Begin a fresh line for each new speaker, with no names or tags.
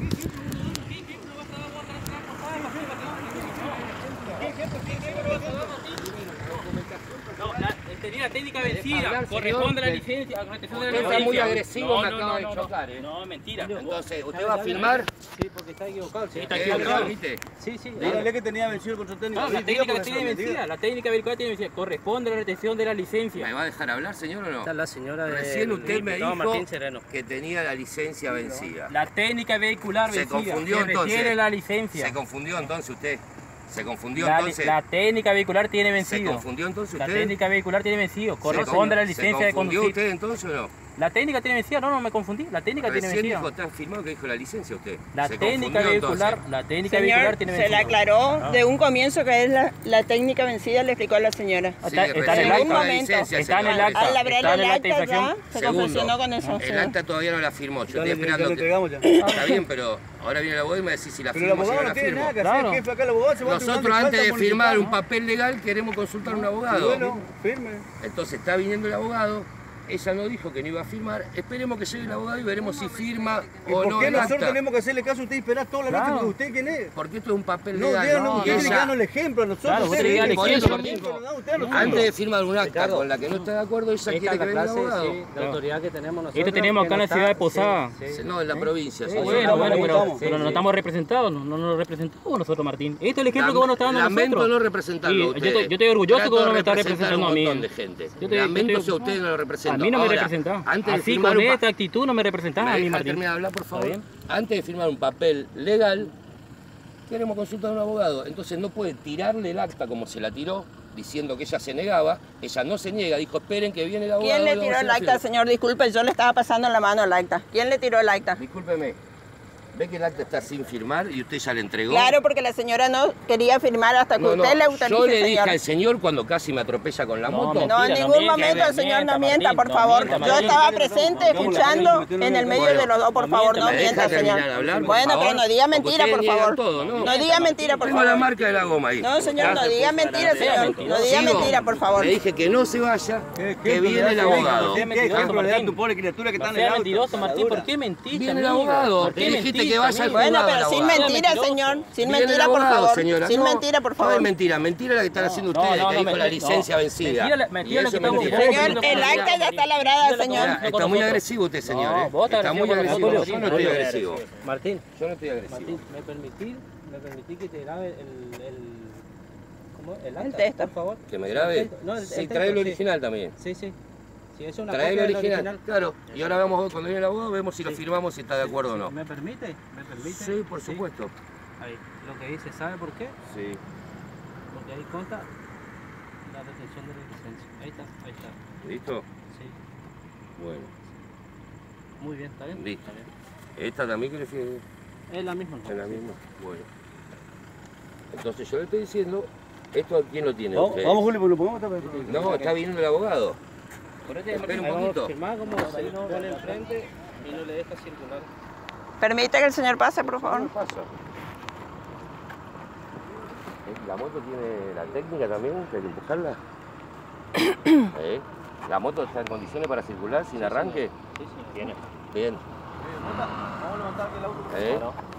Tenía la técnica vencida, corresponde a la licencia, a la retención de la licencia.
Está muy agresivo, me acaba de chocar.
No, mentira.
Entonces, ¿usted va a filmar?
Sí, porque está equivocado.
Sí, está equivocado.
¿Viste?
Sí, sí.
Dígale que tenía vencido el control técnico.
No, la técnica que tiene vencida, la técnica vehicular tiene vencida, corresponde a la retención de la licencia.
¿Me va a dejar hablar, señor, o no?
Está la señora de...
Recién usted me dijo
Martín Sereno.
que tenía la licencia vencida.
La técnica vehicular
Se
vencida,
confundió
se refiere
entonces.
la licencia.
¿Se confundió entonces usted? ¿Se confundió
La,
entonces?
la técnica vehicular tiene
¿Se
vencido.
confundió entonces
La
usted?
técnica vehicular tiene vencido, corresponde a la licencia de
¿Se confundió
conducir.
usted entonces o no?
La técnica tiene vencida, no, me confundí. La técnica tiene
Recién
vencida.
dijo, está firmado que dijo la licencia usted.
La
¿Se
técnica
confundió,
vehicular,
entonces?
la técnica
Señor,
vehicular tiene
se
vencido.
le aclaró de un comienzo que es la técnica vencida, le explicó a la señora.
Sí,
Está en el
recién
acta.
dijo la
momento.
licencia,
Está en el
señor.
acta.
Al labrar
Está en
el
el acta de
acta ya
infracción.
se
Segundo,
confusionó con eso.
el acta todavía no la firmó. Yo estoy
Ya
esperando
lo
que...
entregamos ya.
Está bien, pero ahora viene el abogado y me decís si la
Pero el
firmo o si no
abogado no
la
tiene
firmo.
nada que hacer,
Claro.
jefe, acá el abogado se va a
Nosotros
tribunal
antes de
falta
firmar un
municipal.
papel legal queremos consultar a un abogado.
Bueno, firme.
Entonces está viniendo el abogado, ella no dijo que no iba a firmar, esperemos que llegue el abogado y veremos si firma
¿Y
o
por
no
qué
el
nosotros
acta.
tenemos que hacerle caso a usted y esperar toda la noche
Claro.
porque usted quién es?
Porque esto es un papel
No,
legal.
díganos,
Y
usted tiene que
ella,
darnos el ejemplo a nosotros.
Claro, vos tenés que dar el
por
ejemplo,
eso
Martín.
mismo,
nos da usted a nosotros.
antes de firmar un acta
Ricardo,
con la que no está de acuerdo, ella
Esta
quiere
es
que
la
venga el
clase
abogado.
de autoridad que tenemos nosotros.
Esto tenemos acá
que
en la
no
ciudad de
está-
Posada.
sí, sí.
No, en la provincia.
Sí,
señor.
Bueno,
bueno,
pero
sí,
pero no
sí.
estamos representados, no nos representamos nosotros, Martín. Este es el ejemplo que vos nos estás dando a
Lamento
nosotros.
no representarlo a
Sí,
ustedes.
yo estoy orgulloso que
Trato
vos no
de
me estás
representar
representando a
un
mí.
montón de gente.
Yo te-
Lamento
yo te-
si a ustedes no lo representan.
A mí no me
Ahora,
representás.
antes de
Así
firmar
con
un
esta actitud no me representás
¿Me
a mí,
deja
Martín.
terminar de hablar, por favor?
bien?
Antes de firmar un papel legal, queremos consultar a un abogado. Entonces no puede tirarle el acta como se la tiró, diciendo que ella se negaba. Ella no se niega, dijo, esperen que viene el abogado.
¿Quién le
y vamos
tiró
a
el
hacer la
acta,
firma.
señor? Disculpe, yo le estaba pasando en la mano el acta. ¿Quién le tiró el acta?
Discúlpeme, ¿ve que el acta está sin firmar y usted ya le entregó?
Claro, porque la señora no quería firmar hasta que
No,
usted le autorice,
yo le dije
señor.
al señor cuando casi me atropella con la moto.
No, en
Mentira,
ningún
mienta,
momento el señor no mienta,
Martín,
por
no
favor.
mienta,
Yo
Martín.
estaba presente escuchando en el medio de los dos, por
no
favor, no
mienta,
¿Me deja
mienta, señor.
terminar de hablar, por
Bueno,
favor?
pero no diga
Porque
mentira,
ustedes
por
niegan
favor.
todo, ¿no?
No diga mentira, por
Tengo la
favor.
marca de la goma ahí.
No, señor, no diga mentira, señor. No diga
Sigo.
mentira, por favor.
Le dije que no se vaya, que viene el abogado.
¿Qué ejemplo le da a tu pobre criatura que
No
está en el
seas
auto?
mentiroso, Martín, ¿por qué mentiste?
Viene el
amigo?
abogado.
¿Por qué
Te dijiste
mentiste,
que vaya al
amigo?
Bueno,
juzgado
pero
el
sin
abogado.
mentira,
Mentiroso.
señor. Sin
Viene el
mentira, por
abogado,
favor.
señora.
Sin
No,
mentira, por
No
favor.
es mentira, mentira la que están haciendo ustedes, que dijo la licencia vencida.
Mentira
Y
lo que
eso es
estamos
mentira.
Señor, el acta ya está labrada, señor.
Mira, está muy agresivo usted, señor.
No, vos estás
Está muy
agresivo con
agresivo.
nosotros.
Yo no estoy agresivo.
Martín,
Yo no estoy agresivo.
Martín, ¿me permití que te grabe ¿cómo? El acta,
texto.
por favor?
¿Que me grabe?
No, el
Sí,
texto,
trae el
sí.
original también.
Sí, sí. Si es una
Trae el
copia del
original, claro. Y ahora vamos, cuando viene el abogado, vemos si lo
Sí.
firmamos, si está de acuerdo o no.
¿Me permite? ¿Me permite?
Sí, por supuesto.
Ahí, lo que dice, ¿sabe por qué?
Sí.
Porque ahí consta la retención de la licencia. Ahí está.
¿Listo?
Sí,
Bueno,
muy bien, ¿está bien?
listo.
Está bien.
¿Esta también que le fije?
Es la misma, ¿no?
¿Es la misma? Bueno. Entonces yo le estoy diciendo, ¿esto quién lo tiene?
Vamos,
¿Usted?
vamos, Julio, lo ponemos otra vez.
No, está viniendo el abogado.
Ponete,
Espera un
Ahí vamos a
poquito.
firmar como ahí no pone enfrente y no le deja circular.
Permite que el señor pase, por favor.
¿Qué pasa? ¿La moto tiene la técnica también? ¿Que hay que empujarla? ¿Eh? ¿La moto está en condiciones para circular sin arranque?
Sí, sí, tiene.
Bien.
Vamos a levantar que el auto.
¿Eh?
No.